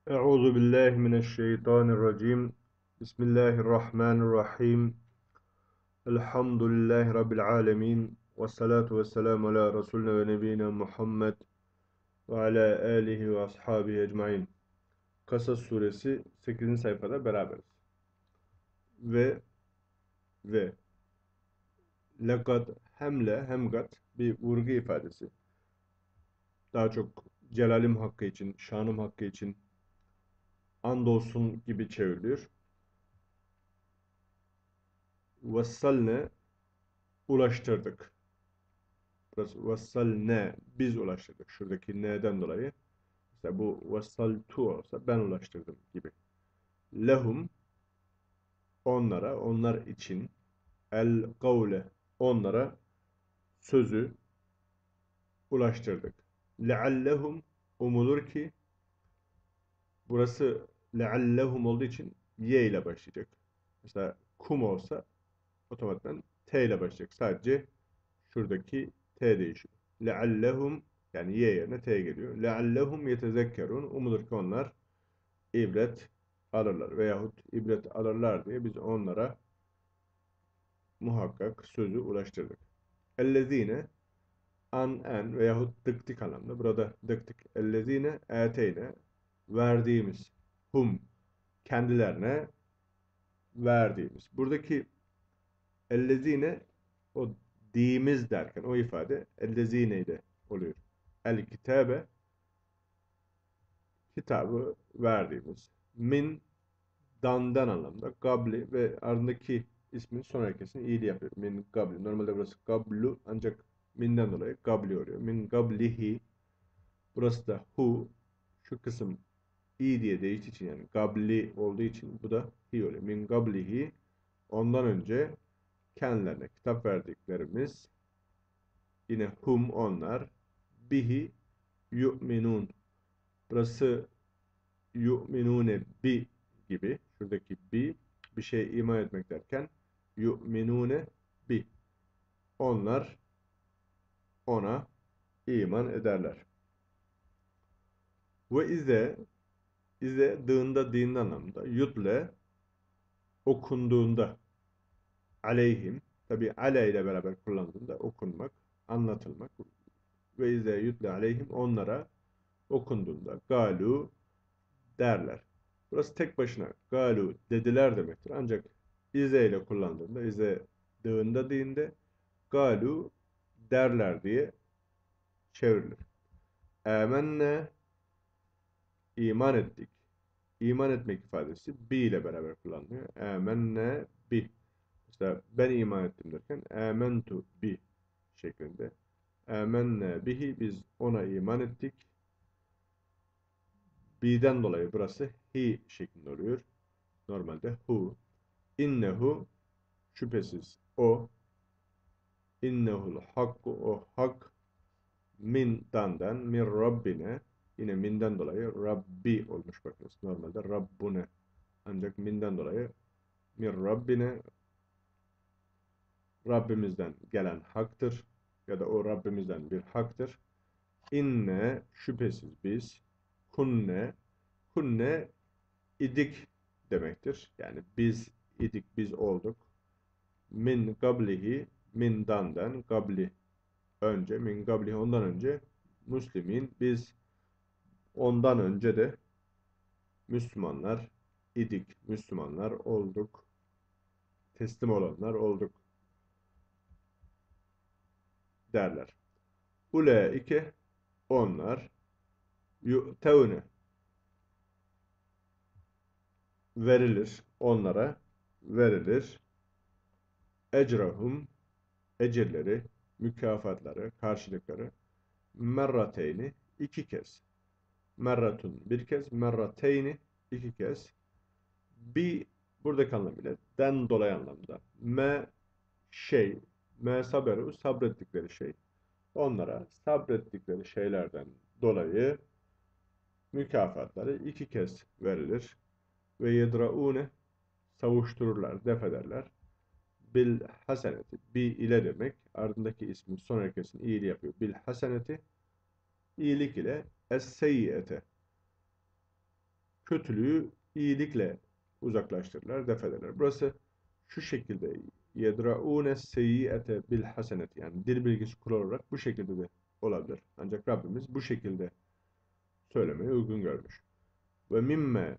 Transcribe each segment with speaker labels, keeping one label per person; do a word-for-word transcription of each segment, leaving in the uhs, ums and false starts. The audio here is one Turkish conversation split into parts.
Speaker 1: Euzu billahi mineşşeytanirracim. Bismillahirrahmanirrahim. Elhamdülillahi rabbil alamin. Ves salatu vesselamu ala resulina ve nebiyina Muhammed ve ala alihi ve ashabihi ecmaîn. Kasas suresi sekizinci sayfada beraberiz. Ve ve lekad hemle hemgat bir vurgu ifadesi. Daha çok celalim hakkı için, şanım hakkı için andolsun gibi çevriliyor. Vessalne ulaştırdık. Burası vassal ne? Biz ulaştırdık. Şuradaki ne'den dolayı. Mesela bu vassal tu olsa ben ulaştırdım gibi. Lehum onlara, onlar için el kavle onlara sözü ulaştırdık. Leallehum umulur ki burası leallehum olduğu için y ile başlayacak. Mesela kum olsa otomatikman t ile başlayacak. Sadece şuradaki t değişiyor. Leallehum yani y yerine t geliyor. Leallehum yetezekkerun. Umulur ki onlar ibret alırlar veyahut ibret alırlar diye biz onlara muhakkak sözü ulaştırdık. Ellezine an en veyahut dık dık anlamda. Burada dık dık. Ellezine eteyne verdiğimiz hum kendilerine verdiğimiz. Buradaki ellezine o diğimiz derken o ifade ellezine ile oluyor. El kitabe kitabı verdiğimiz. Min dandan anlamda. Gabli ve ardındaki ismin son harekesini iyili yapıyor. Min gabli. Normalde burası gablu ancak minden dolayı gabli oluyor. Min gablihi. Burası da hu. Şu kısım i diye değiştiği için yani gabli olduğu için bu da hi oluyor. Min gablihi. Ondan önce kendilerine kitap verdiklerimiz yine hum onlar bihi yu'minun. Burası yu'minune bi gibi. Şuradaki bi bir şey iman etmek derken yu'minune bi. Onlar ona iman ederler. Ve ize ize dığında dinin anlamında yutle okunduğunda aleyhim tabi ale ile beraber kullandığında okunmak, anlatılmak ve ize yutle aleyhim onlara okunduğunda galu derler. Burası tek başına galu dediler demektir. Ancak ize ile kullandığında ize dığında dinde galu derler diye çevrilir. Âmenne iman ettik. İman etmek ifadesi bi ile beraber kullanılıyor. Âmenne bi. Mesela ben iman ettim derken âmentu bi şeklinde. Âmenne bihi biz ona iman ettik. Bi'den dolayı burası hi şeklinde oluyor. Normalde hu. İnnehu şüphesiz o. İnnehul hakku o hak min dandan min rabbine yine minden dolayı Rabbi olmuş bakınız. Normalde Rabbune ancak minden dolayı min Rabbine Rabbimizden gelen haktır ya da o Rabbimizden bir haktır. İnne şüphesiz biz kunne kunne idik demektir. Yani biz idik biz olduk. Min gablihi min dandan gabli önce min gablihi ondan önce Müslümin biz ondan önce de Müslümanlar idik. Müslümanlar olduk. Teslim olanlar olduk derler. Ulaike onlar yu'tevne verilir. Onlara verilir. Ecrahum ecirleri, mükafatları, karşılıkları merrateyni iki kez. Merratun bir kez, merrateyni iki kez. Bir buradaki anlamıyla den dolayı anlamda. Me şey, me saberu sabrettikleri şey. Onlara sabrettikleri şeylerden dolayı mükafatları iki kez verilir. Ve yedraune savuştururlar, def ederler. Bil haseneti, bi ile demek. Ardındaki ismin son harekesini i ile yapıyor. Bil haseneti, iyilik ile es seyyiyete, kötülüğü iyilikle uzaklaştırırlar, def ederler. Burası şu şekilde yedraune seyyiate bil hasenet, yani dil bilgisi kuralı olarak bu şekilde de olabilir. Ancak Rabbimiz bu şekilde söylemeyi uygun görmüş. Ve mimme,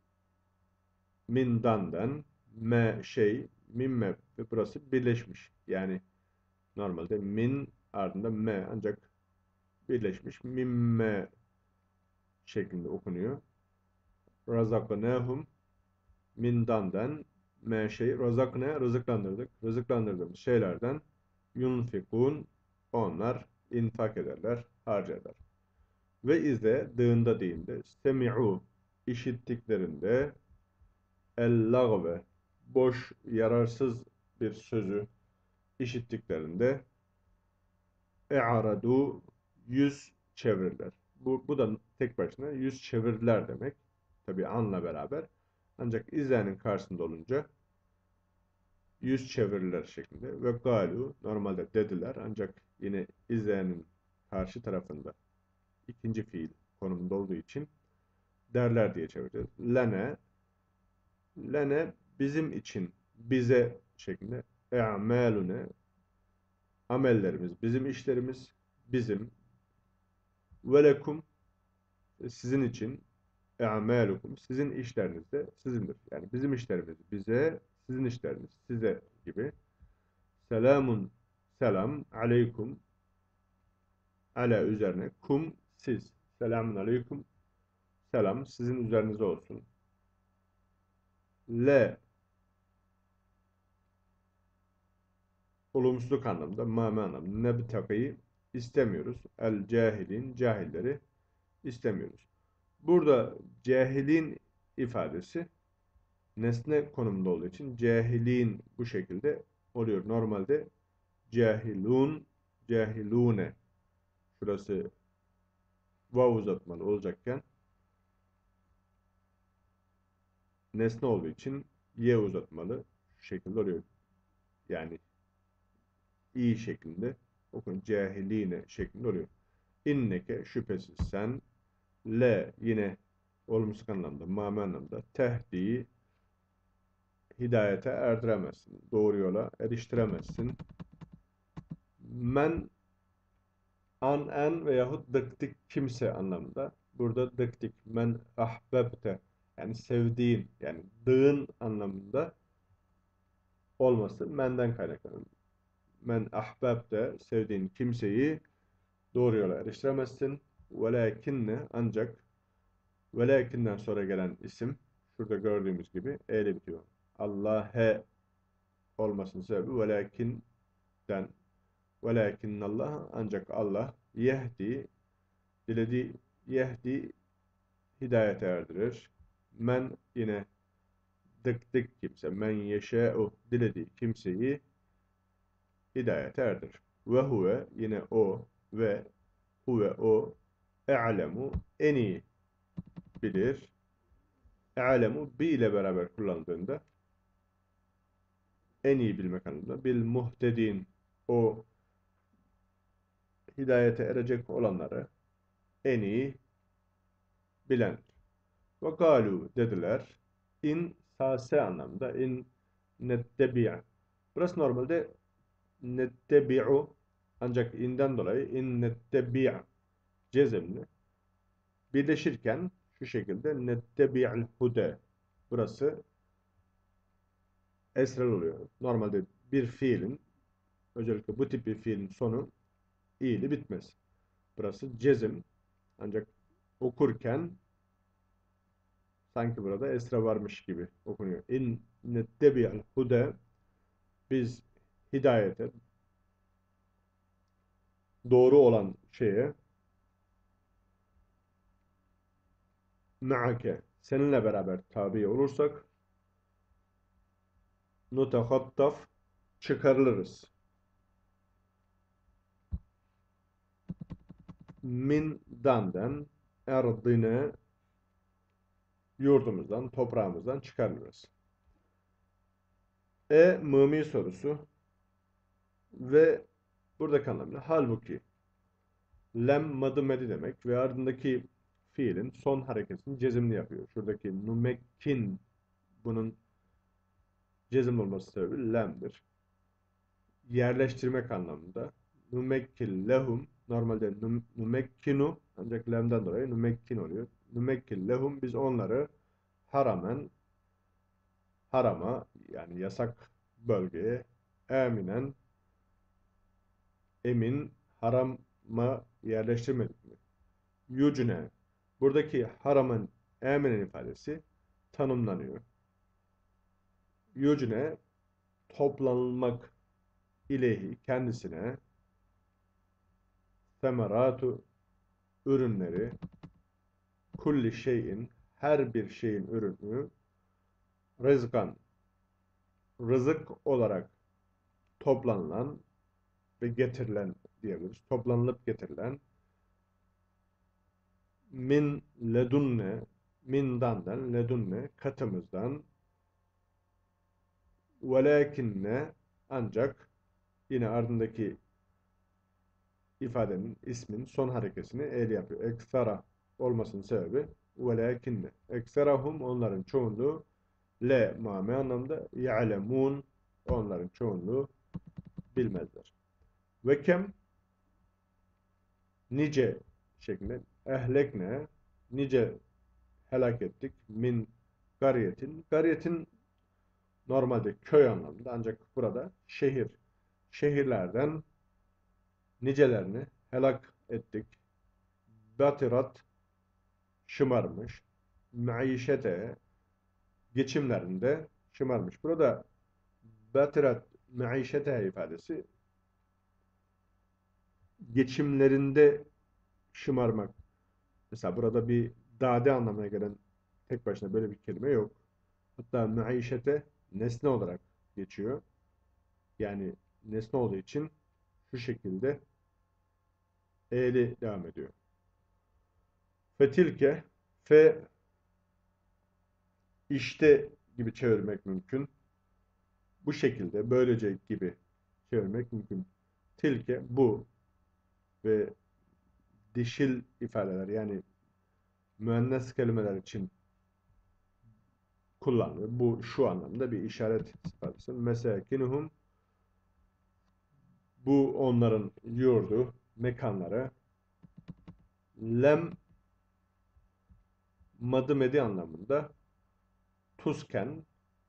Speaker 1: mindandan, me şey, mimme ve burası birleşmiş. Yani normalde min ardında me, ancak birleşmiş mimme şeklinde okunuyor. Razaknahum, mindandan me şey, razakne rızıklandırdık. Rızıklandırdığımız şeylerden yunfikun, onlar infak ederler, harcarlar. Ve izle dığında deyinde semi'u, işittiklerinde el lagve, boş yararsız bir sözü işittiklerinde e'aradu, yüz çevirirler. Bu, bu da tek başına yüz çevirirler demek. Tabi anla beraber. Ancak izlenin karşısında olunca yüz çevirirler şeklinde. Ve galu, normalde dediler, ancak yine izleyenin karşı tarafında ikinci fiil konumunda olduğu için derler diye çevireceğiz. Lene, lene bizim için, bize şeklinde. E'malune, amellerimiz, bizim işlerimiz, bizim. Ve lekum, sizin için. E'malukum, sizin işleriniz de sizindir. Yani bizim işlerimiz bize, sizin işleriniz size gibi. Selamun, selam, aleykum, ala üzerine, kum, siz. Selamun aleykum, selam sizin üzerinize olsun. Le, olumsuzluk anlamda, mâme anlamda, nebtaki, istemiyoruz. El cahilin, cahilleri istemiyoruz. Burada cahilin ifadesi nesne konumunda olduğu için cahilin bu şekilde oluyor. Normalde cahilun, cahilune, şurası vav uzatmalı olacakken nesne olduğu için ye uzatmalı şu şekilde oluyor. Yani iyi şeklinde okun, cahiline şeklinde oluyor. İnneke, şüphesiz sen, le yine olumsuz anlamda, mâme anlamda, tehdi, hidayete erdiremezsin. Doğru yola eriştiremezsin. Men, an, en veyahut dıktik kimse anlamında. Burada dıktik, men ahbebte, yani sevdiğin, yani dığın anlamında olması menden kaynaklanır. Men ahbebte, sevdiğin kimseyi doğru yola eriştiremezsin. Velakinne, ancak, velakinden sonra gelen isim, şurada gördüğümüz gibi e ile bitiyor. Allah'e olmasının sebebi velakinden. Velakinnallah, ancak Allah, yehdi, dilediği, yehdi, hidayete erdirir. Men yine dık dık kimse, men yeşe'u, dilediği kimseyi hidayete erdirir. Ve huve, yine o, ve huve o, e'lemu, en iyi bilir. E'lemu bi ile beraber kullandığında en iyi bilmek anlamında. Bil muhtedin, o hidayete erecek olanları en iyi bilendir. Ve galu, dediler. İn sase anlamda. İn nettebi'a. Burası normalde nettebi'u, ancak inden dolayı in nettebi'a cezimli. Birleşirken şu şekilde nettebi'l hude. Burası esrel oluyor. Normalde bir fiilin, özellikle bu tip bir fiilin sonu i'li bitmez. Burası cezim. Ancak okurken sanki burada esre varmış gibi okunuyor. İn nettebi'l hude, biz hidayete, doğru olan şeye, ma'ake, seninle beraber tabi olursak, nutehattaf, çıkarılırız. Min danden, erdine, yurdumuzdan, toprağımızdan çıkarılırız. E, mımi sorusu ve buradaki anlamda halbuki lem madı medi demek ve ardındaki fiilin son hareketini cezimli yapıyor. Şuradaki numekkin, bunun cezim olması sebebi lem'dir. Yerleştirmek anlamında. Numekkil lehum, normalde num, numekkinu, ancak lem'den dolayı numekkin oluyor. Numekkil lehum, biz onları haramen, harama, yani yasak bölgeye, eminen, emin, harama yerleştirmedik mi? Yucne, buradaki haramın eminen ifadesi tanımlanıyor. Yucne, toplanılmak, ilehi, kendisine, semeratu, ürünleri, kulli şeyin, her bir şeyin ürünü, rızkan, rızık olarak toplanılan ve getirilen diyebiliriz. Toplanılıp getirilen, min ledunne, mindandan, ledunne, katımızdan, velakinne, ancak, yine ardındaki ifadenin, ismin son harekesini el yapıyor. Eksara olmasının sebebi velakinne. Ekserahum, onların çoğunluğu, le mame anlamda, ya'lemun, onların çoğunluğu bilmezler. Ve kem, nice şeklinde, ehlekne, nice helak ettik, min gariyetin. Gariyetin normalde köy anlamında, ancak burada şehir. Şehirlerden nicelerini helak ettik. Batirat, şımarmış. Maişete, geçimlerinde şımarmış. Burada batirat maişete ifadesi geçimlerinde şımarmak. Mesela burada bir dade anlamına gelen tek başına böyle bir kelime yok. Hatta maişete nesne olarak geçiyor. Yani nesne olduğu için şu şekilde e'li devam ediyor. Fetilke, fe işte gibi çevirmek mümkün. Bu şekilde, böylece gibi çevirmek mümkün. Tilke, bu ve dişil ifadeler, yani müennes kelimeler için kullanılıyor. Bu şu anlamda bir işaret ifadesi. Mesakinuhum, bu onların yurdu, mekanları. Lem, madı medi anlamında. Tusken,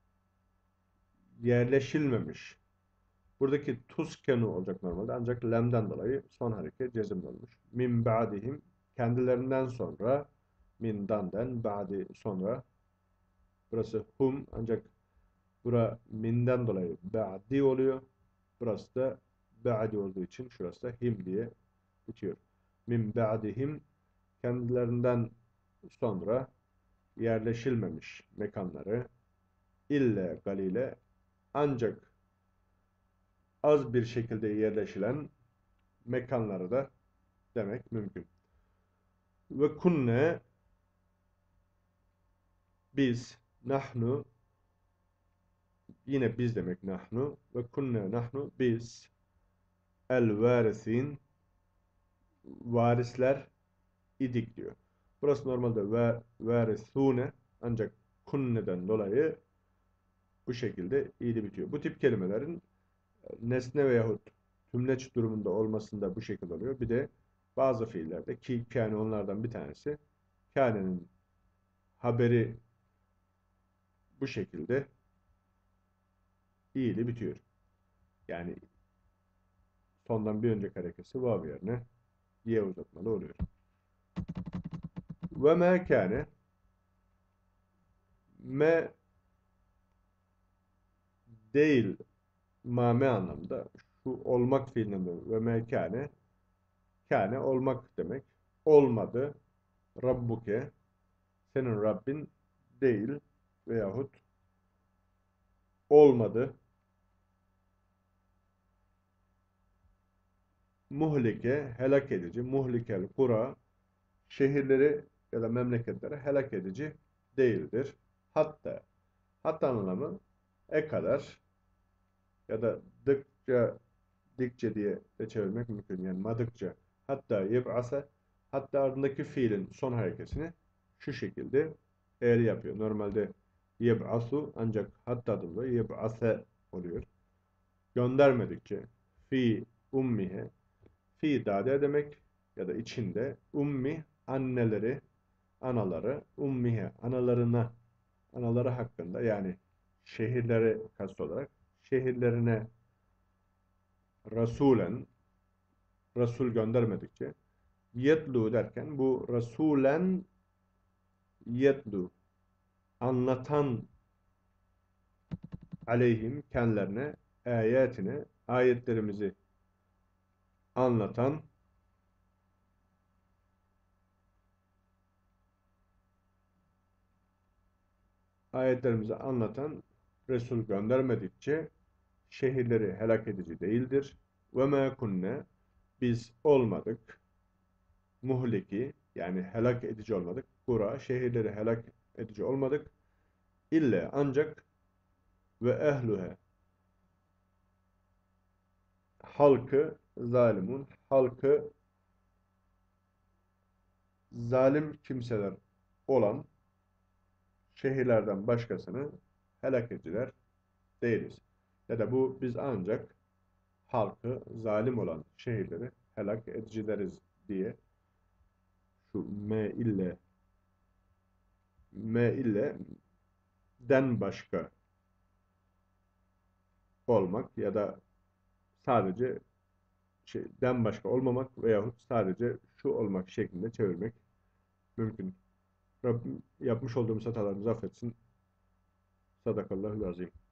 Speaker 1: yerleşilmemiş. Buradaki tuskenu olacak normalde, ancak lemden dolayı son hareket cezimli olmuş. Min ba'dihim, kendilerinden sonra, min danden, ba'di sonra. Burası hum, ancak bura minden dolayı ba'di oluyor. Burası da ba'di olduğu için şurası da him diye bitiyor. Min ba'dihim, kendilerinden sonra yerleşilmemiş mekanları, ille galile, ancak az bir şekilde yerleşilen mekanları da demek mümkün. Ve kunne, biz, nahnu, yine biz demek nahnu, ve kunne nahnu, biz, el varisin, varisler idik diyor. Burası normalde ve varisune, ancak kunne'den dolayı bu şekilde iyili bitiyor. Bu tip kelimelerin nesne veyahut tümleç durumunda olmasında bu şekilde oluyor. Bir de bazı fiillerde, ki kâne onlardan bir tanesi, kânenin haberi bu şekilde iyili bitiyor. Yani sondan bir önceki harekesi vav yerine ye uzatmalı oluyor. Ve me kâne, me değil, mame anlamda, şu olmak fiilinden ve me kâne, kâne olmak demek. Olmadı. Rabbuke, senin Rabbin değil veyahut olmadı. Muhlike, helak edici. Muhlikel kura, şehirleri ya da memleketleri helak edici değildir. Hatta, hatta anlamı e kadar ya da dıkça, dikçe diye de çevirmek mümkün. Yani madıkça. Hatta yeb'ase, Hatta ardındaki fiilin son harekesini şu şekilde eğri yapıyor. Normalde yeb'asu ancak hattadan dolayı yeb'ase oluyor. Göndermedikçe fi ummihe, fi dade demek ya da içinde, ummi anneleri, anaları, ummihe analarına, anaları hakkında, yani şehirleri kast olarak şehirlerine rasulen, rasul göndermedikçe, yetlu derken bu rasulen yetlu anlatan, aleyhim kendilerine, ayetine ayetlerimizi anlatan, ayetlerimizi anlatan Resul göndermedikçe şehirleri helak edici değildir. Ve mâ kunne, biz olmadık, muhliki yani helak edici olmadık. Kura, şehirleri helak edici olmadık. İlle ancak ve ehluhe, halkı zalimun, halkı zalim kimseler olan şehirlerden başkasını helak ediciler değiliz. Ya da bu biz ancak halkı zalim olan şehirleri helak edicileriz diye şu me ile me ile den başka olmak ya da sadece şey, den başka olmamak veyahut sadece şu olmak şeklinde çevirmek mümkün. Rabbim yapmış olduğumuz hatalarımızı affetsin. Sadakallahül azim.